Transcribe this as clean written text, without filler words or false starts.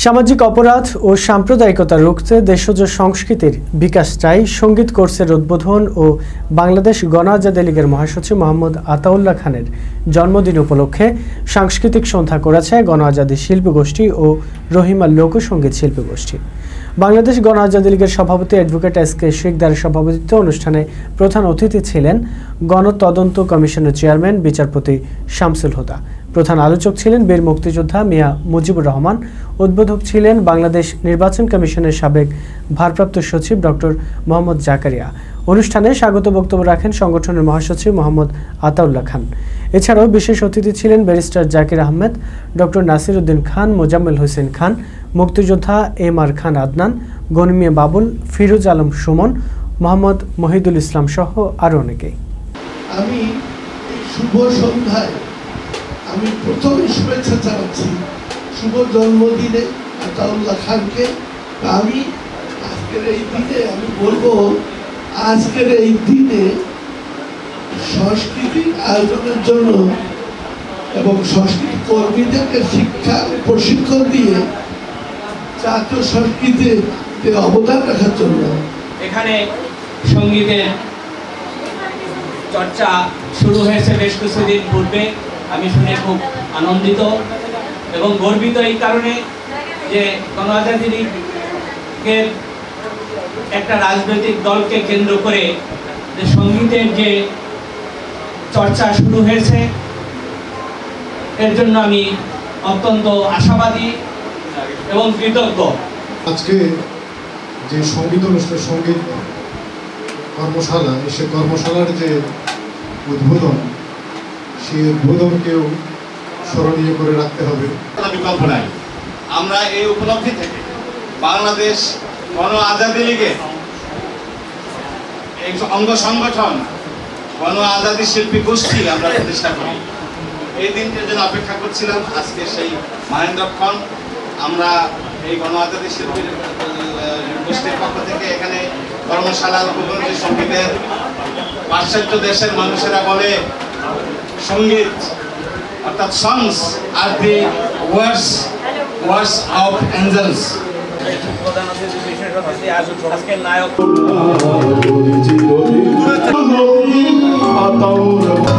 সামাজিক অপরাধ ও সাম্প্রদায়িকতা রুখতে দেশজ সংস্কৃতির বিকাশ চাই সঙ্গীত কোর্সের উদ্বোধন ও বাংলাদেশ গণ আজাদী লীগের মহাসচিব মোহাম্মদ আতাউল্লাহ খানের জন্মদিন উপলক্ষে সাংস্কৃতিক সন্ধ্যা করেছে গণ আজাদী শিল্পী গোষ্ঠী ও রহিমা লোকসঙ্গীত শিল্পী গোষ্ঠী। বাংলাদেশ গণ আজাদী লীগের সভাপতি অ্যাডভোকেট এস.কে শিকদারের সভাপতিত্বে অনুষ্ঠানে প্রধান অতিথি ছিলেন গণতদন্ত কমিশনের চেয়ারম্যান বিচারপতি শামসুল হুদা। প্রধান আলোচক ছিলেন বীর মুক্তিযোদ্ধা মিয়া মুজিবুর রহমান। উদ্বোধক ছিলেন বাংলাদেশ নির্বাচন কমিশনের সাবেক ভারপ্রাপ্ত সচিব ডক্টর মোহাম্মদ জাকারিয়া। অনুষ্ঠানে স্বাগত বক্তব্য রাখেন সংগঠনের মহাসচিব মোহাম্মদ আতাউল্লাহ খান। এছাড়াও বিশেষ অতিথি ছিলেন ব্যারিস্টার জাকির আহমেদ, ডক্টর নাসির উদ্দিন খান, মোজাম্মেল হোসেন খান, মুক্তিযোদ্ধা এম.আর. খান আদনান, গনিমিয়া বাবুল, ফিরোজ আলম সুমন, মোহাম্মদ মহিদুল ইসলাম সহ আরও অনেকেই। আমি শুভ সন্ধ্যায় আমি প্রথমে শুভেচ্ছা জানাচ্ছি শুভ জন্মদিনে আতাউল্লাহ খানকে। আমি আজকের এই দিনে আমি বলবো, আজকের এই দিনে সংস্কৃতি আয়োজনের জন্য এবং সংস্কৃতি কর্মীদেরকে শিক্ষা প্রশিক্ষণ দিয়ে জাতীয় সংস্কৃতিতে অবদান রাখার জন্য এখানে সঙ্গীতের চর্চা শুরু হয়েছে বেশ কিছুদিন পূর্বে। আমি শুনে খুব আনন্দিত এবং গর্বিত এই কারণে যে গণ আজাদী লীগের একটা রাজনৈতিক দলকে কেন্দ্র করে যে সঙ্গীতের যে চর্চা শুরু হয়েছে এর জন্য আমি অত্যন্ত আশাবাদী এবং কৃতজ্ঞ। আজকে যে সঙ্গীত অনুষ্ঠান, সঙ্গীত কর্মশালা, সে কর্মশালার যে উদ্বোধন, সেই উদ্বোধনকেও স্মরণীয় করে রাখতে হবে। বিকল্প নাই। আমরা এই উপলব্ধি থেকে বাংলাদেশ গণ আজাদী লীগের এই অঙ্গ সংগঠন গণ আজাদী শিল্পী গোষ্ঠী আমরা প্রতিষ্ঠা করি। এই দিনটির জন্য অপেক্ষা করছিলাম। আজকে সেই মহেন্দ্রক্ষণ আমরা এই গণ আজাদী শিল্পী গোষ্ঠীর পক্ষ থেকে এখানে কর্মশালার উপকরণে সঙ্গীতের পাশ্চাত্য দেশের মানুষেরা বলে সঙ্গীত অর্থাৎ সংস আর দি ওয়ার্ডস অফ এঞ্জেলস। প্রধান অতিথি বিশেষ অতিথি আজকের নায়ক